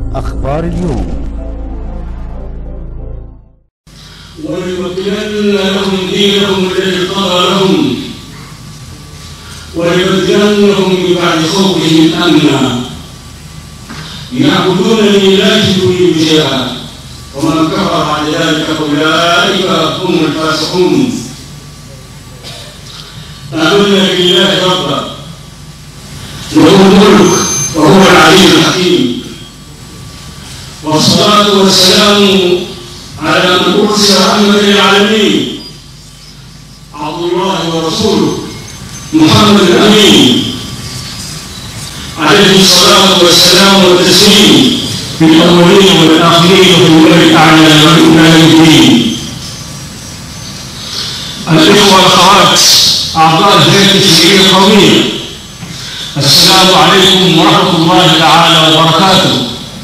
أخبار اليوم. وليمكنن لهم دينهم الذي ارتضى لهم وليبدلنهم من بعد خوفهم امنا يعبدونني لا يشركون بي شيئا ومن كفر بعد ذلك فاولئك هم الفاسقون. آمنا بالله ربا له الملك وهو العليم الحكيم، والصلاة والسلام على من أرسل رحمة للعالمين عبد الله ورسوله محمد الأمين عليه الصلاة والسلام والتسليم في الأولين والآخرين وفي الملأ الأعلى وإلى يوم الدين. الإخوة والأخوات أعضاء الهيئة التشريعية القومية، السلام عليكم ورحمة الله تعالى وبركاته.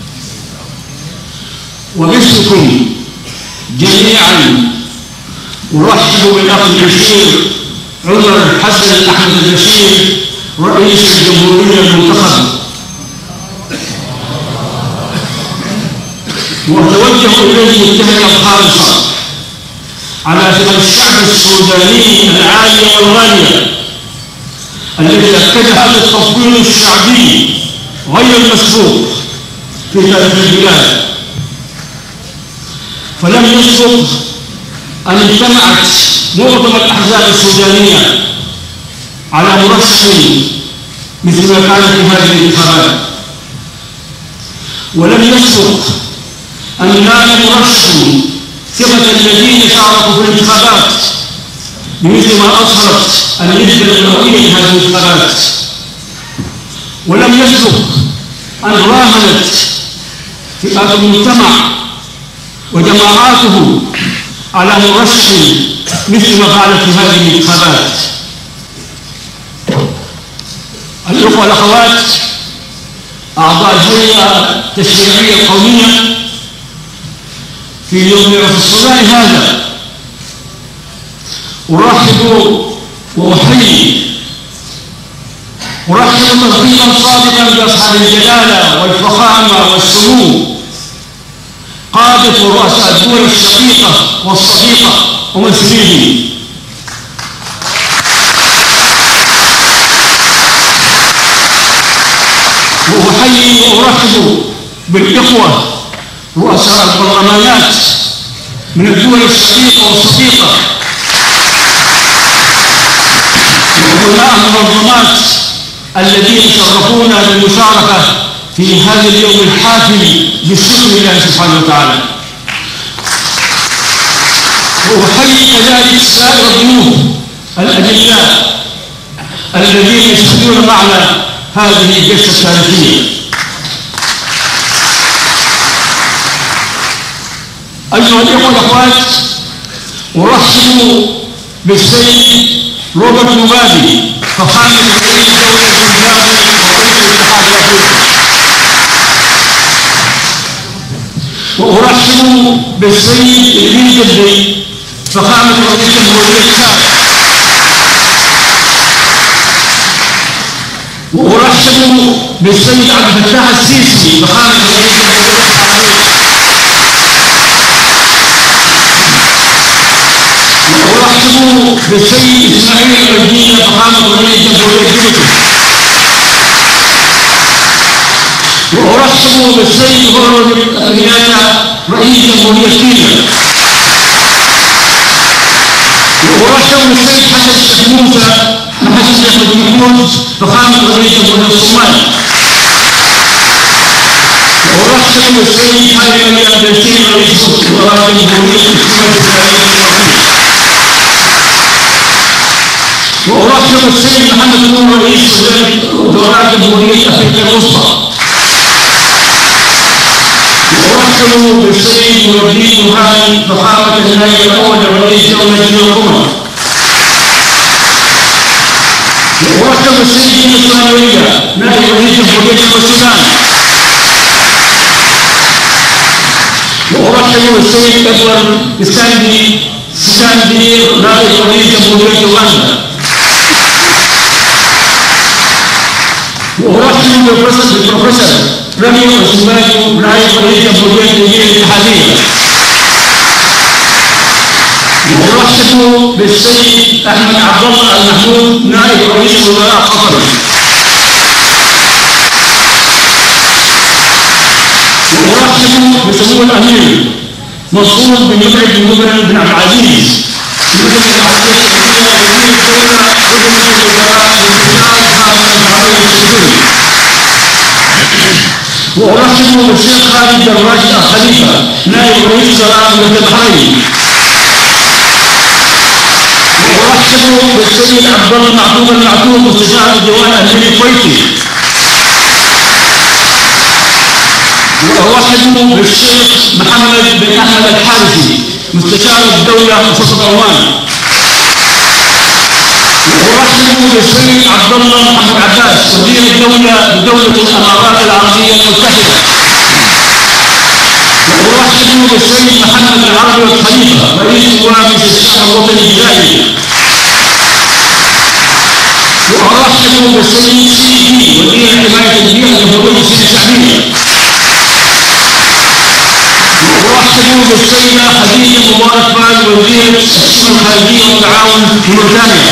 وباسمكم جميعا أرحب بالأخ البشير عمر حسن أحمد البشير رئيس الجمهورية المنتخب، وأتوجه إليه التهنئة الخالصة على ثقل الشعب السوداني العالية والغالية التي أكدها بالتصويت الشعبي غير المسبوق في تاريخ البلاد. فلم يسبق أن اجتمعت معظم الأحزاب السودانية على مرشح مثل ما كان في هذه الانتخابات، ولم يسبق أن نال مرشح ثقة الذين شاركوا في الانتخابات بمثل ما أظهرت النسبة المئوية لهذه الانتخابات، ولم يسبق أن راهنت فئات المجتمع وجماعاته على مرشح مثل ما فعلت في هذه الانتخابات. الأخوة والأخوات أعضاء الهيئة التشريعية القومية، في يوم رأس الصباح هذا أرحب وأحيي ترحيبا صادقا بأصحاب الجلالة والفخامة والسمو قادة ورؤساء الدول الشقيقة والصديقة ومسؤولين، وأحيي وأرحب بالإخوة رؤساء البرلمانات من الدول الشقيقة والصديقة وعلماء المنظمات الذين شرفونا بالمشاركة في هذا اليوم الحافل بالشكر لله سبحانه وتعالى. وأحيي كذلك سائر الضيوف الأجلاء الذين يشهدون معنا هذه الجلسة التاريخية. أيها الإخوة والأخوات، أرحب بالسيد روبرت موغابي فخامة رئيس دولة زيمبابوي ورئيس الاتحاد الأفريقي، وأرحب بالسيد إدريس دبي فخامة رئيس جمهورية تشاد، وأرحب بالسيد عبد الفتاح السيسي فخامة رئيس جمهورية العربية، وأرحب بالسيد إسماعيل الردية فخامة رئيس جمهورية جيبوتي، وأرحب بالسيد هورو كينياتا رئيس جمهورية كينيا، وأرحب بالسيد حسن الشيخ موسى حسن الشيخ محمود فخامة رئيس جمهورية الصومال، وأرحب بالسيد حامد الأندلسي رئيس وزراء جمهورية وأرحب بالسيد محمد نور رئيس وزراء جمهورية أفريقيا الوسطى، وأرحب بالسيد نور الدين برهان فخامة النائب الأول رئيس دولة الأمم، وأرحب بالسيد الإسماعيلية نائب رئيس جمهورية السودان، وأرحب بالسيد أدوارد ستاندي نائب رئيس جمهورية أوغندا، وأرحب بالبروفيسور رمي وسماج نائب رئيس جمهورية الجمهورية الاتحادية. ورحب بالسيد أحمد عبد الله المحمود نائب رئيس وزراء قطر. وأرحب بسمو الأمير منصور بن متعب بن مبارك بن عبد العزيز وزير العدلية السعودية وزير الدولة وزير الوزراء والاستشاري خالد العربي السعودي. وأرحب بالشيخ خالد الراشد الخليفة نائب رئيس وزراء مملكة البحرين. وأرحب بالسيد عبد الله معتوب المعتوب مستشار الديوان الأميري الكويتي. وأرحب بالشيخ محمد بن أحمد الحارثي مستشار الدولة خصوص عمان. وأرحب بالسيد عبد الله محمد عباس وزير الدولة بدولة الإمارات العربية المتحدة. وأرحب بالسيد محمد العربي الخليفة رئيس ومجلس الشعب الوطني الجزائري. وأرحب بالسيد سيدي وزير حماية البيئة الجمهورية الشعبية. وأرحب بالسيدة خديجة مبارك فال وزيرة الشؤون الخارجية والتعاون في موريتانيا.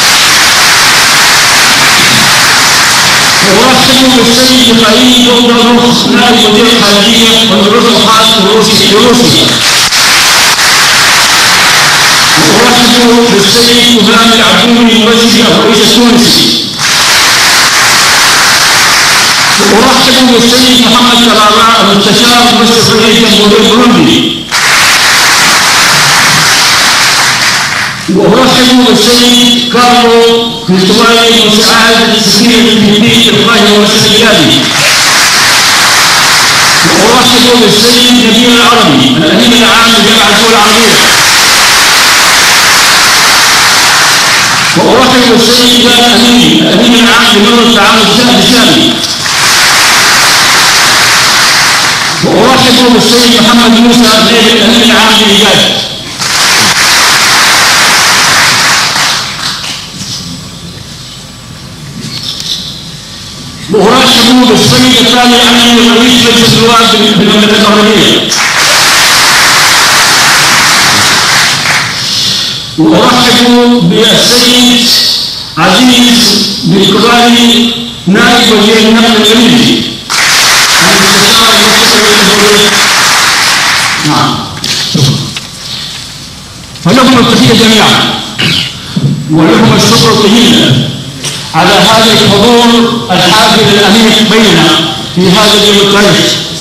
وأرحب بالسيد ميخائيل دولدروف نائب وزير الخارجية والدروس الخاص في روسيا. وأرحب بالسيد فهام العبدوني الممثل الرئيس التونسي. وأرحب بالسيد محمد كرارة المستشار ممثل رئيس جمهورية بوروندي. وأرحب بالسيد كارلو كريستوالي مساعد سفير الفلبين القاهرة والسجادي. وأرحب بالسيد نبيل العربي الأمين العام لجامعة الدول العربية. وأرحب بالسيد جلال أمين الأمين العام لمركز التعاون الشامي. وأرحب بالسيد محمد موسى نائب الأمين العام للإيجاد. وأرحب بالسيد الثاني أمين رئيس مجلس النواب بالمملكة العربية. وأرحب بالسيد عزيز بن كبالي نائب وزير النقل الخليجي. نعم. فلهم التحية جميعا ولهم الشكر الطويل على هذا الحضور الحافل الأنيق بيننا في هذا اليوم التاريخي.